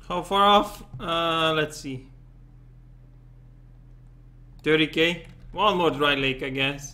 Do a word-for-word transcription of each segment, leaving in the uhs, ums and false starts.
How far off? Uh, let's see. thirty K. One more dry lake, I guess.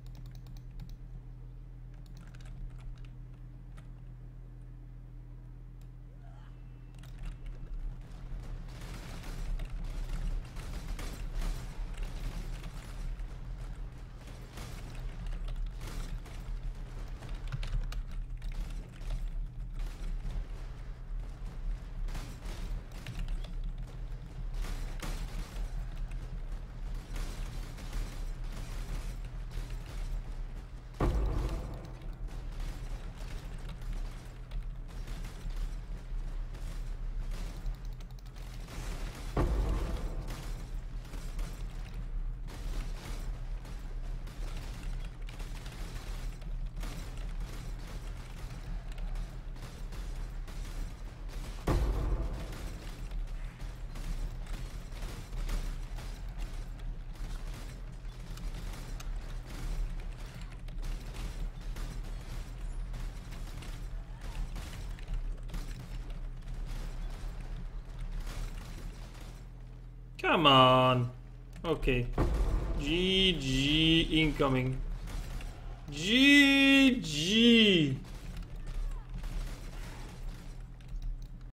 Come on. Okay. G G incoming. G G.